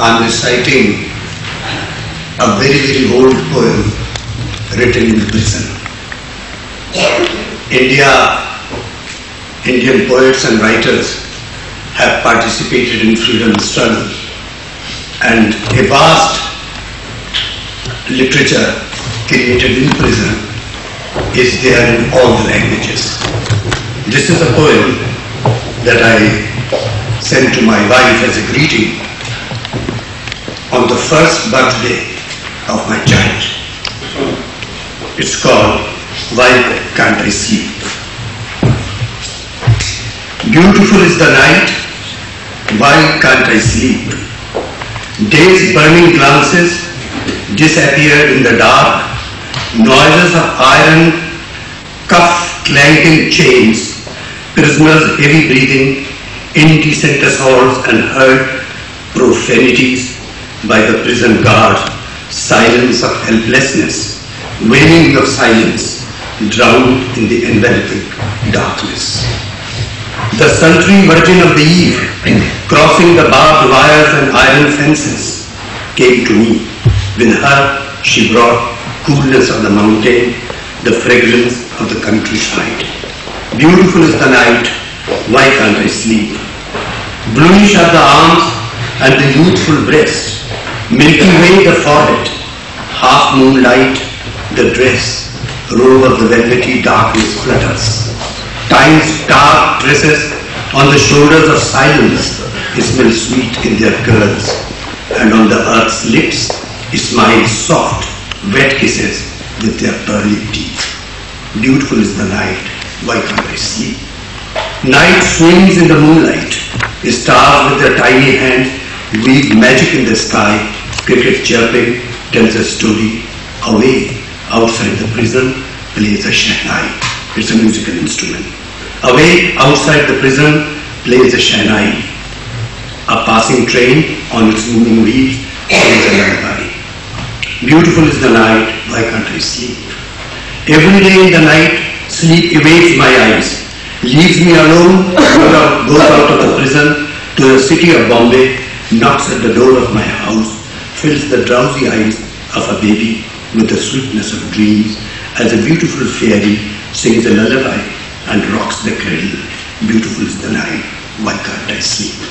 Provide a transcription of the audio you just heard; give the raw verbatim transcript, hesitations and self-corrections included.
I'm reciting a very, very old poem written in the prison. India, Indian poets and writers have participated in freedom struggle, and a vast literature created in prison is there in all the languages. This is a poem that I sent to my wife as a greeting on the first birthday of my child. It's called Why Can't I Sleep? Beautiful is the night, why can't I sleep? Day's burning glances disappear in the dark, noises of iron, cuff clanking chains, prisoners' heavy breathing, indecent assaults and heard profanities by the prison guard, silence of helplessness, wailing of silence, drowned in the enveloping darkness. The sultry virgin of the eve, crossing the barbed wires and iron fences, came to me. With her, she brought coolness of the mountain, the fragrance of the countryside. Beautiful is the night, why can't I sleep? Bluish are the arms and the youthful breast, Milky Way the forehead, half moonlight the dress, robe of the velvety darkness flutters. Time's dark tresses on the shoulders of silence smell sweet in their curls, and on the earth's lips smile soft, wet kisses with their pearly teeth. Beautiful is the night, why can't I sleep? Night swings in the moonlight, stars with their tiny hands weave magic in the sky, cricket chirping tells a story. Away, outside the prison, plays a shehnai. It's a musical instrument. Away, outside the prison, plays a shehnai. A passing train on its moving wheels plays a lullaby. Beautiful is the night, why can't I sleep? Every day in the night, sleep evades my eyes, leaves me alone, goes out of the prison to the city of Bombay, knocks at the door of my house, fills the drowsy eyes of a baby with the sweetness of dreams, as a beautiful fairy sings a lullaby and rocks the cradle. Beautiful is the night, why can't I sleep?